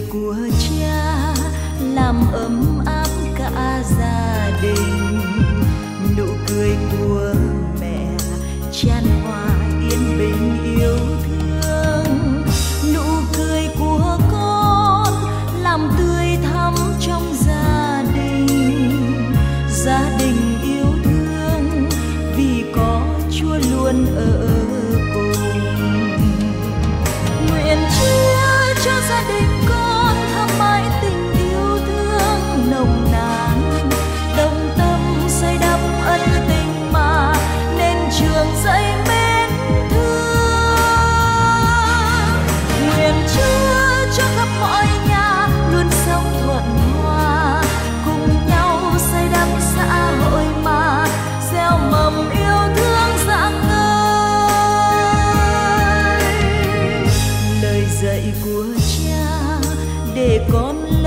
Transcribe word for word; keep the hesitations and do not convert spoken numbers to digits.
cười của cha làm ấm áp cả gia đình, nụ cười của mẹ chan hòa yên bình yêu thương, nụ cười của con làm tươi thắm trong gia đình, gia đình yêu thương vì có Chúa luôn ở cùng. Nguyện Chúa cho gia đình con thắm mãi tình yêu thương nồng nàn, đồng tâm xây đắp ân tình mà nên trường dạy mến thương. Nguyện Chúa cho khắp mọi nhà luôn sống thuận hòa, cùng nhau xây đắp xã hội mà gieo mầm yêu thương rạng ngời. Lời dạy của cha để con